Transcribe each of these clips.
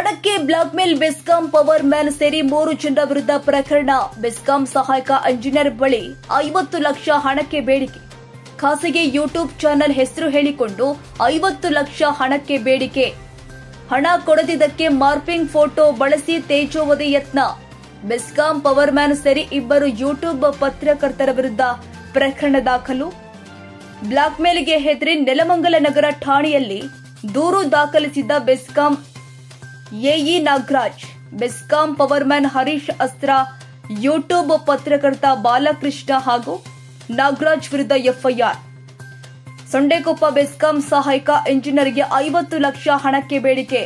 ಹಣಕ್ಕೆ blackmail BESCOM power man ಸೇರಿ 3 ಜನರ ವಿರುದ್ಧ ಪ್ರಕರಣ. ಬೆಸ್ಕಾಂ ಸಹಾಯಕ ಇಂಜಿನಿಯರ್ ಬಳಿ 50 ಲಕ್ಷ ಹಣಕ್ಕೆ ಬೇಡಿಕೆ. ಖಾಸಗಿ ಯೂಟ್ಯೂಬ್ ಚಾನೆಲ್ ಹೆಸರು ಹೇಳಿಕೊಂಡು 50 ಲಕ್ಷ ಹಣಕ್ಕೆ ಬೇಡಿಕೆ. ಹಣ ಕೊಡದಿದ್ದಕ್ಕೆ ಮಾರ್ಫಿಂಗ್ ಫೋಟೋ ಬಳಸಿ ತೇಜೋವಧೆ ಯತ್ನ. ಬೆಸ್ಕಾಂ ಪವರ್ ಮ್ಯಾನ್ ಸೇರಿ 2 ಯೂಟ್ಯೂಬ್ ಪತ್ರಕರ್ತರ ವಿರುದ್ಧ ಪ್ರಕರಣ ದಾಖಲು. ಬ್ಲಾಕ್ಮೇಲ್ಗೆ ಹೆದರಿ ನೆಲಮಂಗಲ ನಗರ ಠಾಣೆಯಲ್ಲಿ ದೂರು ದಾಖಲಿಸಿದ್ದ BESCOM AE Nagaraj, BESCOM power man Harish ಅಸ್ತ್ರ, ಯೂಟ್ಯೂಬ್ ಪತ್ರಕರ್ತ ಬಾಲಕೃಷ್ಣ ಹಾಗೂ ನಾಗರಾಜ್ ವಿರುದ್ಧ ಎಫ್ಐಆರ್. ಸೊಂಡೆಕೊಪ್ಪ ಬೆಸ್ಕಾಂ ಸಹಾಯಕ ಇಂಜಿನಿಯರ್ಗೆ 50 ಲಕ್ಷ ಹಣಕ್ಕೆ ಬೇಡಿಕೆ.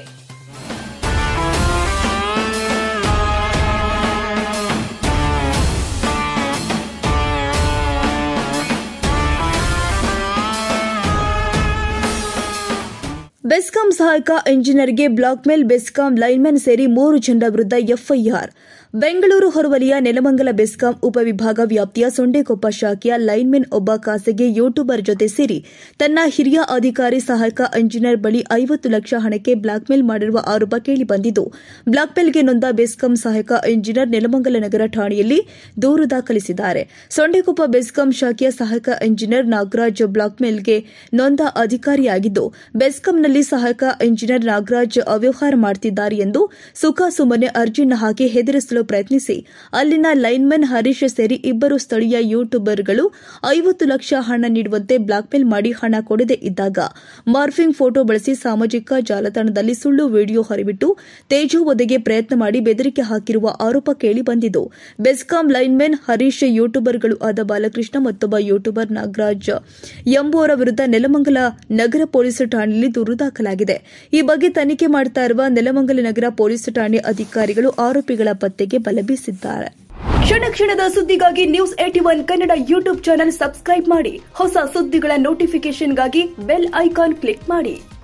ಬೆಸ್ಕಾಂ ಸಹಾಯಕ ಇಂಜಿನಿಯರ್ಗೆ ಬ್ಲಾಕ್ಮೇಲ್. ಬೆಸ್ಕಾಂ ಲೈನ್ಮನ್ ಸೇರಿ 3 ಜನರ ವಿರುದ್ಧ ಎಫ್ಐಆರ್. ಬೆಂಗಳೂರು ಹೊರವಲಯ ನೆಲಮಂಗಲ ಬೆಸ್ಕಾಂ ಉಪವಿಭಾಗ ವ್ಯಾಪ್ತಿಯ ಸೊಂಡೆಕೊಪ್ಪ ಶಾಖೆಯ ಲೈನ್ಮನ್ ಒಬ್ಬ ಖಾಸಗಿ ಯೂಟ್ಯೂಬರ್ ಜೊತೆ ಸೇರಿ ತನ್ನ ಹಿರಿಯ ಅಧಿಕಾರಿ ಸಹಾಯಕ ಇಂಜಿನಿಯರ್ ಬಳಿ 50 ಲಕ್ಷ ಹಣಕ್ಕೆ ಬ್ಲಾಕ್ಮೇಲ್ ಮಾಡಿರುವ ಆರೋಪ ಕೇಳಿಬಂದಿದ್ದು, ಬ್ಲಾಕ್ಮೇಲ್ಗೆ ನೊಂದ ಬೆಸ್ಕಾಂ ಸಹಾಯಕ ಇಂಜಿನಿಯರ್ ನೆಲಮಂಗಲ ನಗರ ಠಾಣೆಯಲ್ಲಿ ದೂರು ದಾಖಲಿಸಿದ್ದಾರೆ. ಸೊಂಡೆಕೊಪ್ಪ ಬೆಸ್ಕಾಂ ಶಾಖೆಯ ಸಹಾಯಕ ಇಂಜಿನಿಯರ್ ನಾಗರಾಜ್ ಬ್ಲಾಕ್ಮೇಲ್ಗೆ ನೊಂದ ಅಧಿಕಾರಿಯಾಗಿದ್ದು, ಬೆಸ್ಕಾಂನಲ್ಲಿ ಸಹಾಯಕ ಇಂಜಿನಿಯರ್ ನಾಗರಾಜ್ ಅವ್ಯವಹಾರ ಮಾಡುತ್ತಿದ್ದಾರೆ ಎಂದು ಸುಖಾಸುಮ್ಮನೆ ಅರ್ಜಿಯನ್ನು ಹಾಕಿ ಹೆದರಿಸಲು ಪ್ರಯತ್ನಿಸಿ ಅಲ್ಲಿನ ಲೈನ್ಮನ್ ಹರೀಶ್ ಸೇರಿ 2 ಸ್ಥಳೀಯ ಯೂಟ್ಯೂಬರ್ಗಳು 50 ಲಕ್ಷ ಹಣ ನೀಡುವಂತೆ ಬ್ಲಾಕ್ಮೇಲ್ ಮಾಡಿ ಹಣ ಕೊಡದೇ ಇದ್ದಾಗ ಮಾರ್ಫಿಂಗ್ ಫೋಟೋ ಬಳಸಿ ಸಾಮಾಜಿಕ ಜಾಲತಾಣದಲ್ಲಿ ಸುಳ್ಳು ವಿಡಿಯೋ ಹೊರಬಿಟ್ಟು ತೇಜೋವಧೆಗೆ ಪ್ರಯತ್ನ ಮಾಡಿ ಬೆದರಿಕೆ ಹಾಕಿರುವ ಆರೋಪ ಕೇಳಿಬಂದಿದ್ದು, ಬೆಸ್ಕಾಂ ಲೈನ್ಮನ್ ಹರೀಶ್, ಯೂಟ್ಯೂಬರ್ಗಳು ಆದ ಬಾಲಕೃಷ್ಣ ಮತ್ತೊಬ್ಬ ಯೂಟ್ಯೂಬರ್ ನಾಗರಾಜ್ ಎಂಬುವರ ವಿರುದ್ಧ ನೆಲಮಂಗಲ ನಗರ ಪೊಲೀಸ್ ಠಾಣೆಯಲ್ಲಿ ದೂರು ದಾಖಲಾಗಿದೆ. ಈ ಬಗ್ಗೆ ತನಿಖೆ ಮಾಡುತ್ತಾ ಇರುವ ನೆಲಮಂಗಲ ನಗರ ಪೊಲೀಸ್ ಠಾಣೆ ಅಧಿಕಾರಿಗಳು ಆರೋಪಿಗಳ ಪತ್ತೆಗೆ ಬಲೆ ಬೀಸಿದ್ದಾರೆ. ಕ್ಷಣ ಕ್ಷಣದ ಸುದ್ದಿಗಾಗಿ news 81 Kannada YouTube channel subscribe ಮಾಡಿ. ಹೊಸ ಸುದ್ದಿಗಳ ನೋಟಿಫಿಕೇಶನ್ಗಾಗಿ ಬೆಲ್ ಐಕಾನ್ ಕ್ಲಿಕ್ ಮಾಡಿ.